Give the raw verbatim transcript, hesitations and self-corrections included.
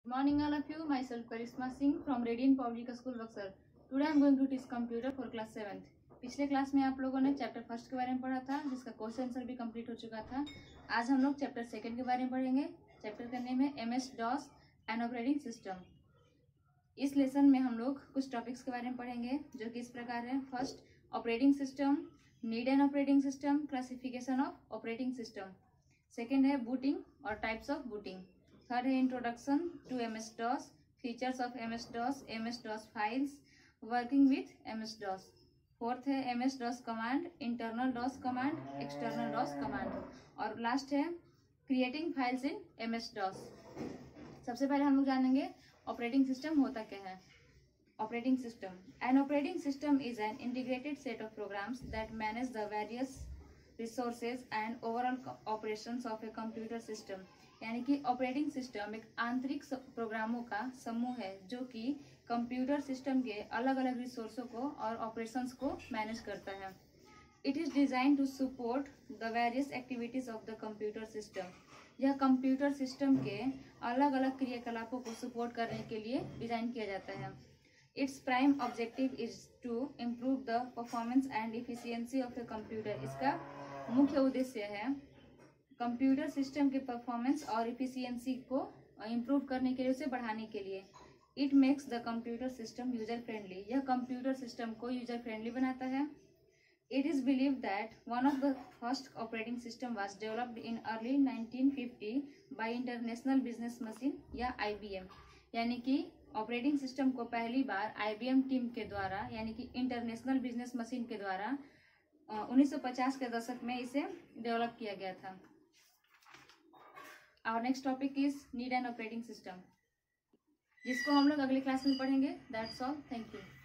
Morning all of you, myself Karisma Singh from Radiant Public School Buxar. Today I am going to teach computer for class seventh. पिछले class में आप लोगों ने chapter first के बारे में पढ़ा था, जिसका क्वेश्चन आंसर भी कंप्लीट हो चुका था। आज हम लोग चैप्टर सेकंड के बारे में पढ़ेंगे। चैप्टर का नेम है M S DOS and operating system. इस लेसन में हम लोग कुछ टॉपिक्स के बारे में पढ़ेंगे जो कि इस प्रकार है। First, operating system, need an operating system, classification of operating system. Second है बूटिंग और टाइप्स ऑफ बूटिंग। थर्ड है introduction to M S DOS, features of M S DOS, M S DOS files, working with M S DOS. Fourth है M S DOS command, internal DOS command, external DOS command. और last है creating files in M S DOS. सबसे पहले हम लोग जानेंगे operating system होता क्या है। Operating system, an operating system is an integrated set of programs that manage the various resources and overall operations of a computer system. यानी कि ऑपरेटिंग सिस्टम एक आंतरिक प्रोग्रामों का समूह है जो कि कंप्यूटर सिस्टम के अलग अलग रिसोर्सों को और ऑपरेशंस को मैनेज करता है। It is design to support the various activities of the computer system. यह कंप्यूटर सिस्टम के अलग अलग क्रियाकलापों को सपोर्ट करने के लिए डिजाइन किया जाता है। Its prime objective is to improve the performance and efficiency of a computer. इसका मुख्य उद्देश्य है कंप्यूटर सिस्टम के परफॉर्मेंस और इफिशियंसी को इम्प्रूव करने के लिए, उसे बढ़ाने के लिए। It makes the computer system user friendly. यह कंप्यूटर सिस्टम को यूजर फ्रेंडली बनाता है। It is believe that one of the first operating system was developed in early nineteen fifty by international business machine या I B M. यानी कि operating system को पहली बार आई बी एम टीम के द्वारा, यानी कि इंटरनेशनल बिजनेस मशीन के द्वारा उन्नीस सौ पचास के दशक में इसे डेवलप किया गया था। Our next topic is need an operating system, जिसको हम लोग अगली क्लास में पढ़ेंगे। That's all. Thank you.